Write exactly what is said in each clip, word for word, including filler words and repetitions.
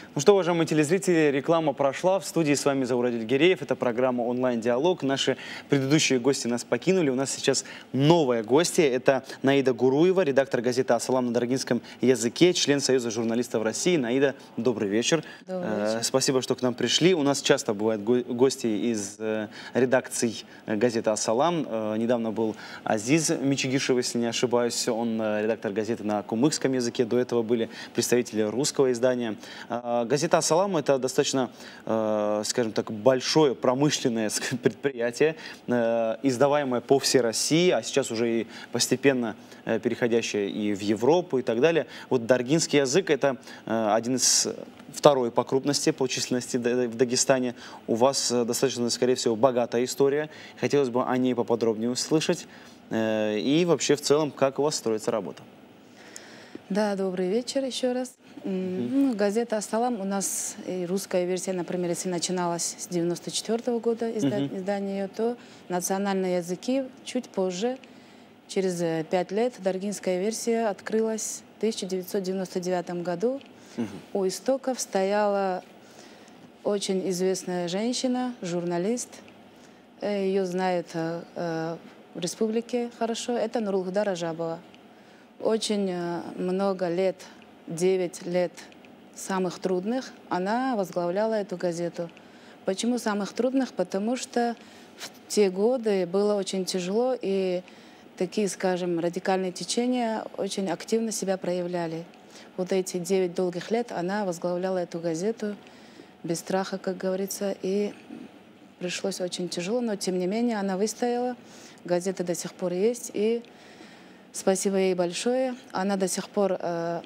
Ну что, уважаемые телезрители, реклама прошла. В студии с вами Заурадиль Гиреев. Это программа «Онлайн-диалог». Наши предыдущие гости нас покинули. У нас сейчас новая гостья. Это Наида Гуруева, редактор газеты «Асалам» на даргинском языке, член Союза журналистов России. Наида, добрый вечер. Добрый вечер. Э, спасибо, что к нам пришли. У нас часто бывают го гости из э, редакций газеты «Асалам». Э, недавно был Азиз Мичигишев, если не ошибаюсь. Он э, редактор газеты на кумыкском языке. До этого были представители русского издания. Э, Газета «Асалам» — это достаточно, э, скажем так, большое промышленное предприятие, э, издаваемое по всей России, а сейчас уже и постепенно э, переходящее и в Европу и так далее. Вот даргинский язык — это э, один из второй по крупности, по численности в Дагестане. У вас э, достаточно, скорее всего, богатая история. Хотелось бы о ней поподробнее услышать. Э, и вообще, в целом, как у вас строится работа? Да, добрый вечер еще раз. Mm-hmm. ну, газета «Асалам» у нас, и русская версия, например, если начиналась с девяносто четвёртого года изда mm-hmm. издание ее, то национальные языки чуть позже, через пять лет, даргинская версия открылась в тысяча девятьсот девяносто девятом году. Mm-hmm. У истоков стояла очень известная женщина, журналист. Ее знают э, в республике хорошо. Это Нурулхуда Ражабова. Очень много лет, девять лет самых трудных, она возглавляла эту газету. Почему самых трудных? Потому что в те годы было очень тяжело, и такие, скажем, радикальные течения очень активно себя проявляли. Вот эти девять долгих лет она возглавляла эту газету без страха, как говорится, и пришлось очень тяжело, но тем не менее она выстояла, газета до сих пор есть, и спасибо ей большое. Она до сих пор э,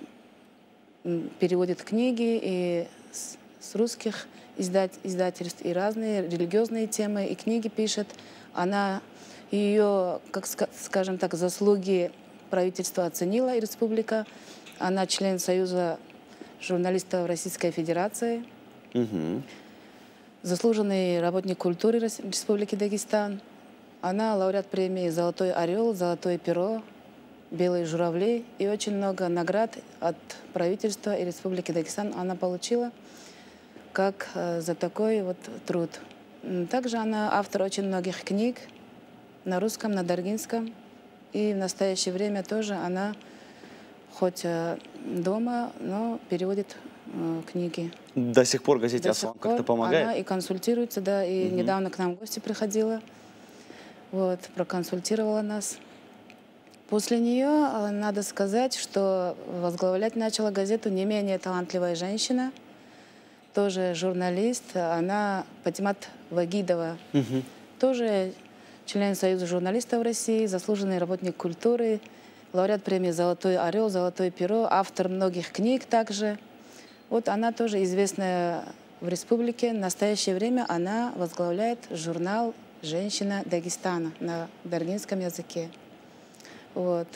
переводит книги и с, с русских издать, издательств, и разные религиозные темы, и книги пишет. Она ее, как скажем так, заслуги правительства оценила, и республика. Она член Союза журналистов Российской Федерации. Mm-hmm. Заслуженный работник культуры Республики Дагестан. Она лауреат премии «Золотой орел», «Золотое перо», «Белые журавли». И очень много наград от правительства и Республики Дагестан она получила как э, за такой вот труд. Также она автор очень многих книг на русском, на даргинском. И в настоящее время тоже она хоть э, дома, но переводит э, книги. До сих пор газете «Асалам» как-то помогает? Она и консультируется, да, и угу. недавно к нам в гости приходила. Вот, проконсультировала нас. После нее надо сказать, что возглавлять начала газету не менее талантливая женщина, тоже журналист, она Патимат Вагидова, угу. тоже член Союза журналистов России, заслуженный работник культуры, лауреат премии «Золотой орел», «Золотое перо», автор многих книг также. Вот она тоже известная в республике. В настоящее время она возглавляет журнал «Женщина Дагестана» на даргинском языке. Вот.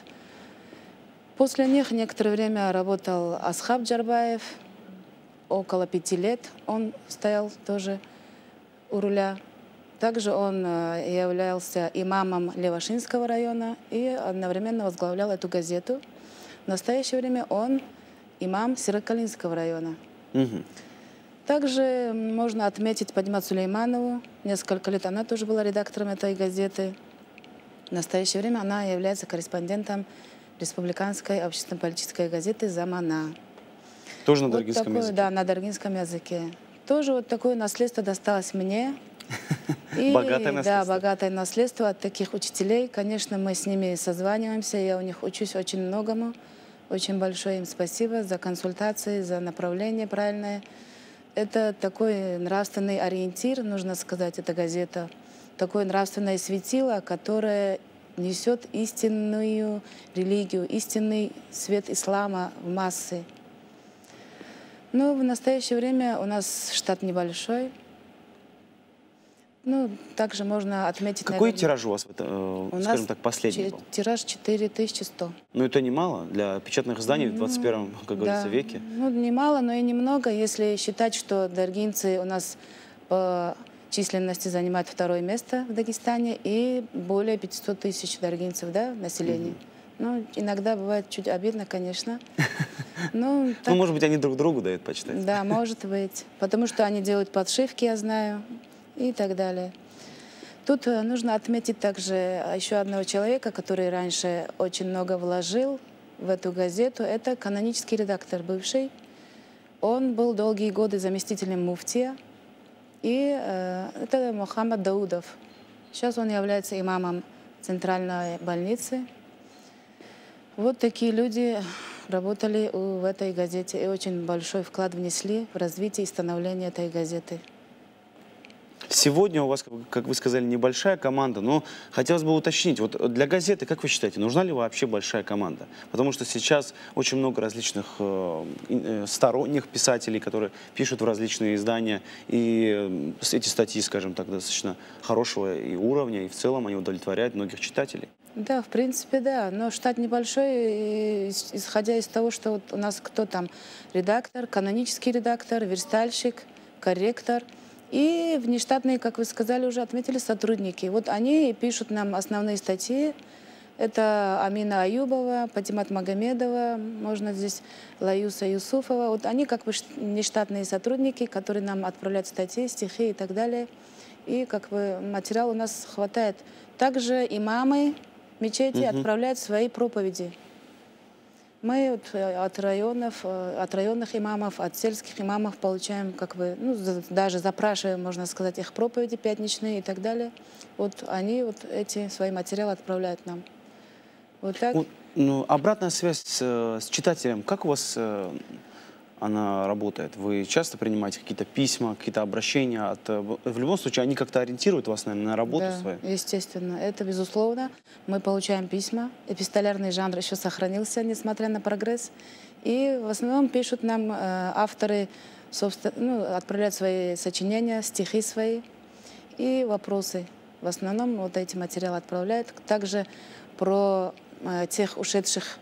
После них некоторое время работал Асхаб Джарбаев. Около пяти лет он стоял тоже у руля. Также он являлся имамом Левашинского района и одновременно возглавлял эту газету. В настоящее время он имам Сиракалинского района. Угу. Также можно отметить Падимат Сулейманову. Несколько лет она тоже была редактором этой газеты. В настоящее время она является корреспондентом республиканской общественно-политической газеты «Замана». Тоже на вот даргинском такое, языке? Да, на даргинском языке. Тоже вот такое наследство досталось мне. И, богатое наследство. Да, богатое наследство от таких учителей. Конечно, мы с ними созваниваемся, я у них учусь очень многому. Очень большое им спасибо за консультации, за направление правильное. Это такой нравственный ориентир, нужно сказать, эта газета. Такое нравственное светило, которое несет истинную религию, истинный свет ислама в массы. Но в настоящее время у нас штат небольшой. Ну, также можно отметить... Какой наверное, тираж у вас, это, у скажем нас так, последний был? Тираж четыре тысячи сто. Ну, это немало для печатных изданий ну, в двадцать первом, как говорится, да. веке. Ну, немало, но и немного, если считать, что даргинцы у нас по численности занимают второе место в Дагестане и более пятисот тысяч даргинцев, да, населения. Mm-hmm. Ну, иногда бывает чуть обидно, конечно. Ну, так, Ну, может быть, они друг другу дают почитать. да, может быть. Потому что они делают подшивки, я знаю, и так далее. Тут э, нужно отметить также еще одного человека, который раньше очень много вложил в эту газету. Это канонический редактор бывший. Он был долгие годы заместителем муфтия. И э, это Мухаммад Даудов. Сейчас он является имамом центральной больницы. Вот такие люди работали в этой газете и очень большой вклад внесли в развитие и становление этой газеты. Сегодня у вас, как вы сказали, небольшая команда, но хотелось бы уточнить, вот для газеты, как вы считаете, нужна ли вообще большая команда? Потому что сейчас очень много различных э, сторонних писателей, которые пишут в различные издания, и э, эти статьи, скажем так, достаточно хорошего и уровня, и в целом они удовлетворяют многих читателей. Да, в принципе, да, но штат небольшой, исходя из того, что вот у нас кто там, редактор, канонический редактор, верстальщик, корректор. И внештатные, как вы сказали, уже отметили, сотрудники. Вот они пишут нам основные статьи. Это Амина Аюбова, Патимат Магомедова, можно здесь Лаюса Юсуфова. Вот они как бы внештатные сотрудники, которые нам отправляют статьи, стихи и так далее. И как бы материал у нас хватает. Также имамы мечети угу. отправляют свои проповеди. Мы вот от районов, от районных имамов, от сельских имамов получаем, как бы, ну, даже запрашиваем, можно сказать, их проповеди пятничные и так далее. Вот они вот эти свои материалы отправляют нам. Вот так. Вот, ну, обратная связь с, с читателем, как у вас э, она работает? Вы часто принимаете какие-то письма, какие-то обращения? От, в любом случае, они как-то ориентируют вас, наверное, на работу да, свою? Естественно, это безусловно. Мы получаем письма. Эпистолярный жанр еще сохранился, несмотря на прогресс. И в основном пишут нам э, авторы, собственно, ну, отправляют свои сочинения, стихи свои и вопросы. В основном вот эти материалы отправляют. Также про э, тех ушедших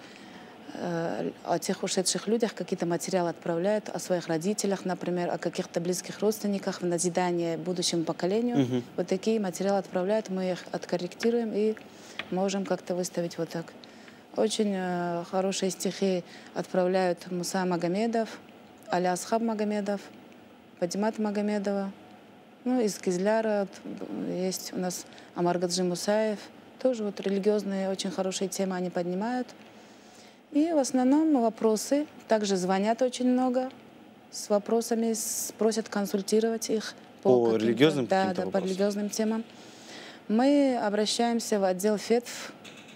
о тех ушедших людях какие-то материалы отправляют, о своих родителях, например, о каких-то близких родственниках в назидание будущему поколению. Угу. Вот такие материалы отправляют, мы их откорректируем и можем как-то выставить вот так. Очень э, хорошие стихи отправляют Муса Магомедов, Али Асхаб Магомедов, Патимат Магомедова. Ну, из Кизляра вот, есть у нас Амаргаджи Мусаев. Тоже вот религиозные, очень хорошие темы они поднимают. И в основном вопросы. Также звонят очень много с вопросами, с, просят консультировать их по, по религиозным да, да, по религиозным темам. Мы обращаемся в отдел ФЕТФ,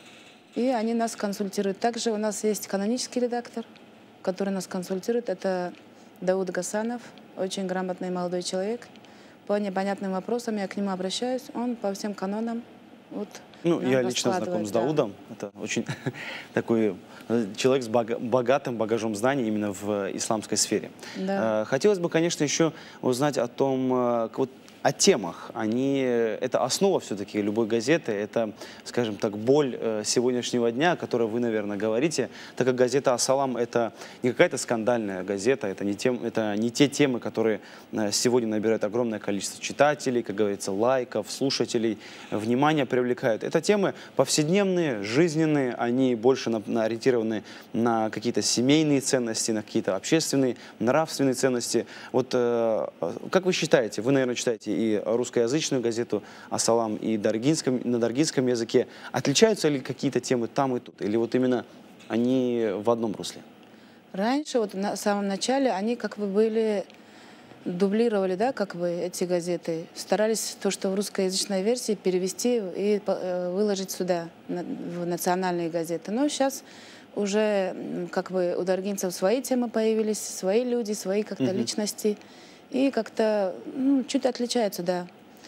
и они нас консультируют. Также у нас есть канонический редактор, который нас консультирует. Это Дауд Гасанов, очень грамотный молодой человек. По непонятным вопросам я к нему обращаюсь, он по всем канонам вот, ну, я лично знаком с Даудом. Да. Это очень такой человек с богатым багажом знаний именно в исламской сфере. Да. Хотелось бы, конечно, еще узнать о том, вот, о темах. Они, это основа все-таки любой газеты, это, скажем так, боль сегодняшнего дня, о которой вы, наверное, говорите, так как газета «Ассалам» — это не какая-то скандальная газета, это не, тем, это не те темы, которые сегодня набирают огромное количество читателей, как говорится, лайков, слушателей, внимание привлекают. Это темы повседневные, жизненные, они больше на, на, ориентированы на какие-то семейные ценности, на какие-то общественные, нравственные ценности. Вот э, как вы считаете, вы, наверное, читаете и русскоязычную газету «Ассалам», и даргинском, на даргинском языке. Отличаются ли какие-то темы там и тут? Или вот именно они в одном русле? Раньше, вот на самом начале, они как бы были, дублировали, да, как бы эти газеты. Старались то, что в русскоязычной версии, перевести и выложить сюда, в национальные газеты. Но сейчас уже как бы у даргинцев свои темы появились, свои люди, свои как-то mm-hmm. личности. И как-то ну, чуть отличаются, да.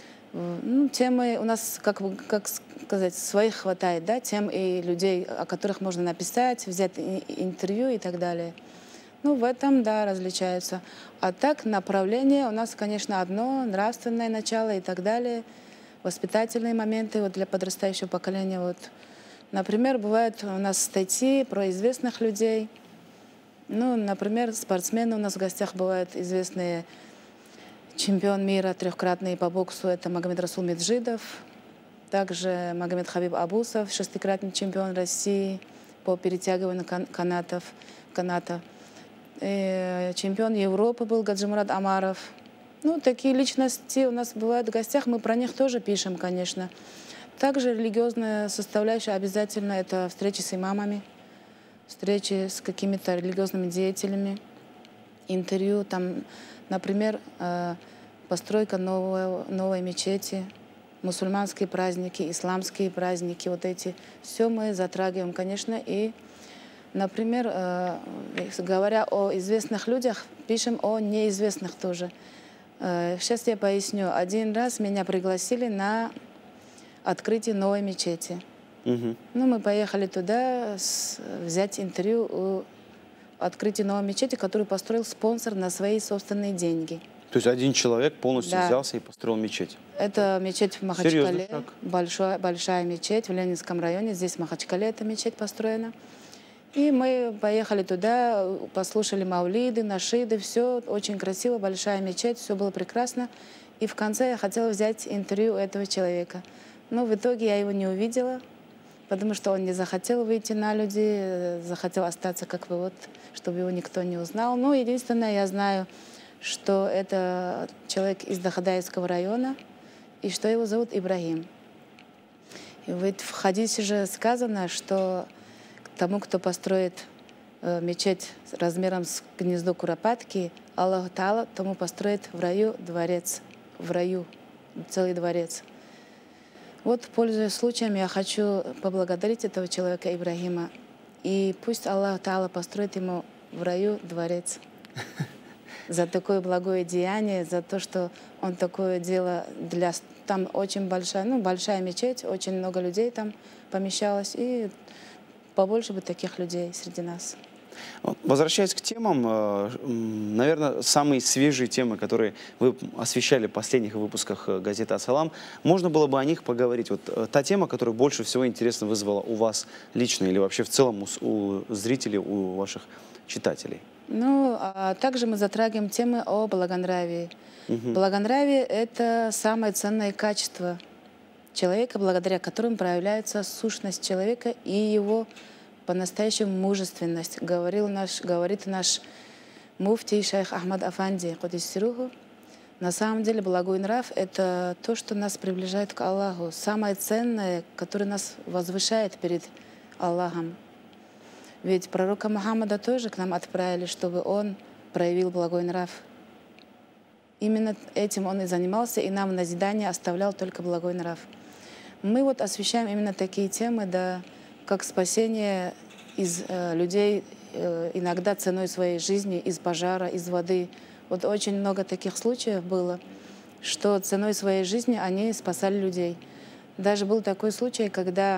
Ну, темы у нас, как, как сказать, своих хватает, да, тем и людей, о которых можно написать, взять интервью и так далее. Ну, в этом, да, различаются. А так, направление у нас, конечно, одно, нравственное начало и так далее, воспитательные моменты вот, для подрастающего поколения. Вот. Например, бывают у нас статьи про известных людей. Ну, например, спортсмены у нас в гостях бывают известные. Чемпион мира трехкратный по боксу — это Магомед Расул Меджидов. Также Магомед Хабиб Абусов, шестикратный чемпион России по перетягиванию канатов, каната. э, чемпион Европы был Гаджимурад Амаров. Ну, такие личности у нас бывают в гостях, мы про них тоже пишем, конечно. Также религиозная составляющая обязательно — это встречи с имамами, встречи с какими-то религиозными деятелями, интервью, там, например, э, постройка новой, новой мечети, мусульманские праздники, исламские праздники, вот эти. Все мы затрагиваем, конечно. И, например, э, говоря о известных людях, пишем о неизвестных тоже. Э, сейчас я поясню. Один раз меня пригласили на открытие новой мечети. Угу. Ну, мы поехали туда с, взять интервью у открытия новой мечети, которую построил спонсор на свои собственные деньги. То есть один человек полностью Да. взялся и построил мечеть? Это мечеть в Махачкале, большая, большая мечеть в Ленинском районе. Здесь в Махачкале эта мечеть построена. И мы поехали туда, послушали маулиды, нашиды, все очень красиво, большая мечеть, все было прекрасно. И в конце я хотела взять интервью у этого человека. Но в итоге я его не увидела, потому что он не захотел выйти на люди, захотел остаться как бы вот, чтобы его никто не узнал. Ну, единственное, я знаю, что это человек из Дахадаевского района, и что его зовут Ибрагим. И ведь в хадисе же сказано, что тому, кто построит э, мечеть размером с гнездо куропатки, Аллах Таала тому построит в раю дворец, в раю целый дворец. Вот, пользуясь случаем, я хочу поблагодарить этого человека Ибрагима, и пусть Аллах Таала построит ему в раю дворец. За такое благое деяние, за то, что он такое дело для... Там очень большая, ну, большая мечеть, очень много людей там помещалось, и побольше бы таких людей среди нас. Возвращаясь к темам, наверное, самые свежие темы, которые вы освещали в последних выпусках газеты «Ассалам», можно было бы о них поговорить. Вот та тема, которая больше всего интересно вызвала у вас лично или вообще в целом у, у зрителей, у ваших читателей? Ну, а также мы затрагиваем темы о благонравии. Угу. Благонравие — это самое ценное качество человека, благодаря которым проявляется сущность человека и его по-настоящему мужественность. Говорил наш, говорит наш муфтий шейх Ахмад Афанди Кудиссируху. На самом деле благой нрав — это то, что нас приближает к Аллаху. Самое ценное, которое нас возвышает перед Аллахом. Ведь пророка Мухаммада тоже к нам отправили, чтобы он проявил благой нрав. Именно этим он и занимался, и нам в назидание оставлял только благой нрав. Мы вот освещаем именно такие темы, да, как спасение из э, людей э, иногда ценой своей жизни, из пожара, из воды. Вот очень много таких случаев было, что ценой своей жизни они спасали людей. Даже был такой случай, когда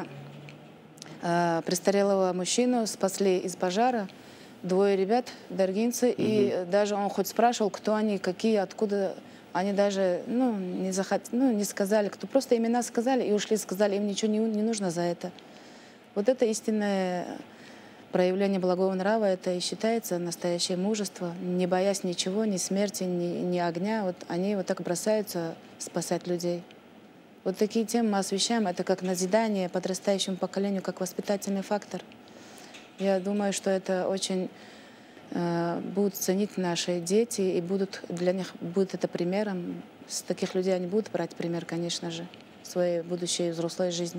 э, престарелого мужчину спасли из пожара, двое ребят, даргинцы, угу. И даже он хоть спрашивал, кто они, какие, откуда, они даже ну, не, захот... ну, не сказали, кто просто имена сказали и ушли, сказали, им ничего не, не нужно за это. Вот это истинное проявление благого нрава, это и считается настоящее мужество, не боясь ничего, ни смерти, ни, ни огня. Вот они вот так бросаются спасать людей. Вот такие темы мы освещаем, это как назидание подрастающему поколению, как воспитательный фактор. Я думаю, что это очень э, будут ценить наши дети, и будут для них будет это примером. С таких людей они будут брать пример, конечно же, в своей будущей взрослой жизни.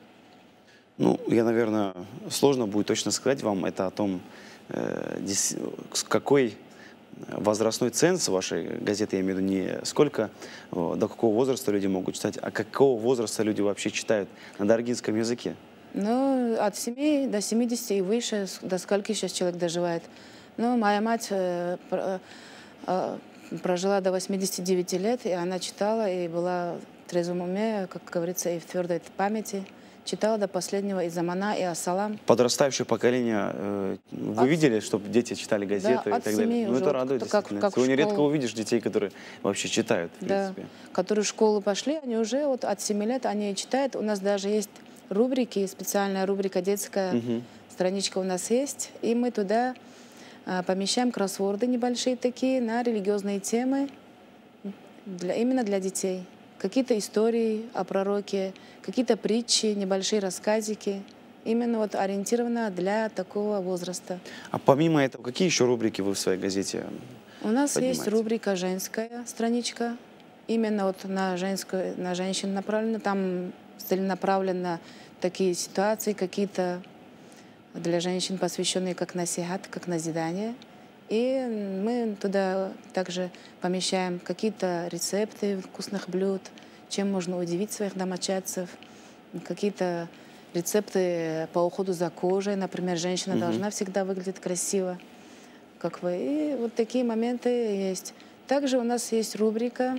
Ну, я, наверное, сложно будет точно сказать вам это о том, э, с какой возрастной ценз вашей газеты, я имею в виду не сколько, до какого возраста люди могут читать, а какого возраста люди вообще читают на даргинском языке. Ну, от семи до семидесяти и выше, до скольки сейчас человек доживает. Ну, моя мать э, э, прожила до восьмидесяти девяти лет, и она читала, и была в трезвом уме, как говорится, и в твердой памяти. Читала до последнего и Замана, и Ассалам. Подрастающее поколение, э, вы от... видели, чтобы дети читали газеты, да, и так далее? Ну, это радует, как, как Сегодня редко увидишь детей, которые вообще читают, в да, принципе. Которые в школу пошли, они уже вот от семи лет они читают. У нас даже есть рубрики, специальная рубрика детская, угу. Страничка у нас есть, и мы туда а, помещаем кроссворды небольшие такие на религиозные темы, для, именно для детей. Какие-то истории о пророке, какие-то притчи, небольшие рассказики. именно вот ориентирована для такого возраста. А помимо этого, какие еще рубрики вы в своей газете У нас поднимаете? есть рубрика «Женская страничка», именно вот на женскую, на женщин направлена. Там целенаправленно такие ситуации какие-то для женщин, посвященные как насихат, как назидание. И мы туда также помещаем какие-то рецепты вкусных блюд, чем можно удивить своих домочадцев, какие-то рецепты по уходу за кожей. Например, женщина Мгм. должна всегда выглядеть красиво, как вы. И вот такие моменты есть. Также у нас есть рубрика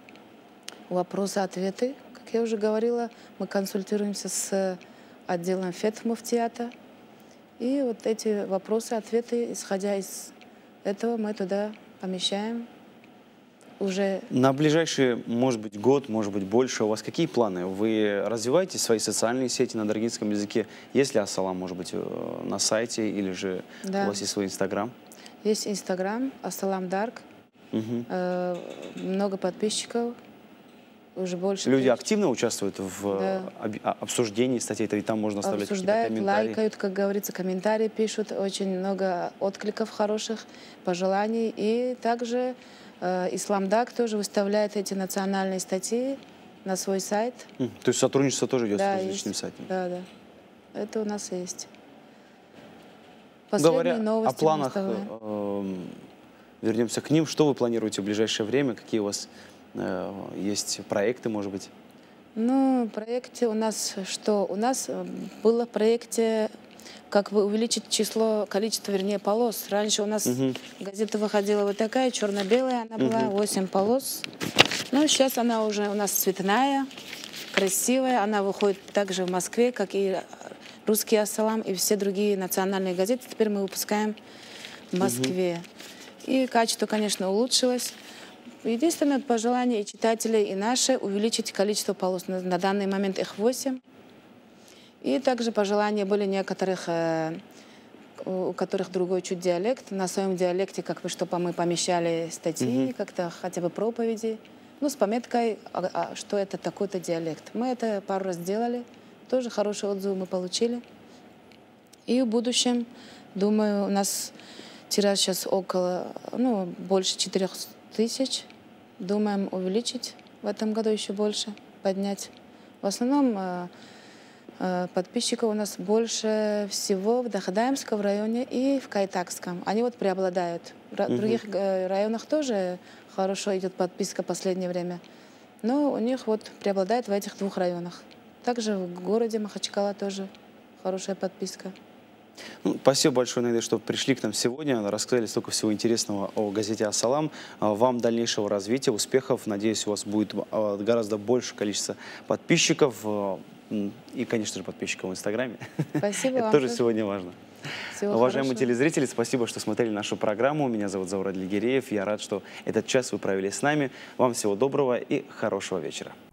«Вопросы-ответы». Как я уже говорила, мы консультируемся с отделом ФЕТ муфтията. И вот эти вопросы-ответы, исходя из этого, мы туда помещаем уже. На ближайший, может быть, год, может быть, больше, у вас какие планы? Вы развиваете свои социальные сети на даргинском языке? Есть ли Ассалам, может быть, э, на сайте, или же Да. у вас есть свой Инстаграм? Есть Инстаграм, Ассалам Дарк. Мгм. Э, много подписчиков, уже больше. Люди тысяч. активно участвуют в Да. э, об- а- обсуждении статей, и там можно оставлять какие-то Обсуждают, комментарии. лайкают, как говорится, комментарии пишут. Очень много откликов хороших, пожеланий. И также э, Исламдак тоже выставляет эти национальные статьи на свой сайт. М, То есть сотрудничество тоже идет Да, с различными есть. сайтами? Да, да. Это у нас есть. Последние Говоря новости о мы планах, выставляем. э, эм, вернемся к ним. Что вы планируете в ближайшее время? Какие у вас э, есть проекты, может быть? Ну, в проекте у нас что? У нас э, было в проекте как бы увеличить число, количество, вернее, полос. Раньше у нас Мгм. газета выходила вот такая, черно-белая, она была, Мгм. восемь полос. Ну, сейчас она уже у нас цветная, красивая. Она выходит также в Москве, как и «Русский Ассалам» и все другие национальные газеты. Теперь мы выпускаем в Москве. И качество, конечно, улучшилось. Единственное пожелание и читателей, и наше — увеличить количество полос. На, на данный момент их восемь. И также пожелания были некоторых, э, у которых другой чуть диалект. На своем диалекте, как бы, чтобы мы помещали статьи, Мгм. как-то хотя бы проповеди. Ну, с пометкой, а- а что это такой-то диалект. Мы это пару раз делали. Тоже хорошие отзывы мы получили. И в будущем, думаю, у нас тираж сейчас около, ну, больше четырех тысяч. Думаем увеличить в этом году еще больше, поднять. В основном э, э, подписчиков у нас больше всего в Дахадаемском районе и в Кайтакском. Они вот преобладают. В ра- Мгм. других э, районах тоже хорошо идет подписка в последнее время. Но у них вот преобладает в этих двух районах. Также в городе Махачкала тоже хорошая подписка. Ну, спасибо большое, Наида, что пришли к нам сегодня, рассказали столько всего интересного о газете «Ассалам». А, Вам дальнейшего развития, успехов. Надеюсь, у вас будет а, гораздо больше количество подписчиков а, м, и, конечно же, подписчиков в Инстаграме. Спасибо Это вам тоже тоже. сегодня важно. Всего Уважаемые хорошего. телезрители, спасибо, что смотрели нашу программу. Меня зовут Заурад Лигереев. Я рад, что этот час вы провели с нами. Вам всего доброго и хорошего вечера.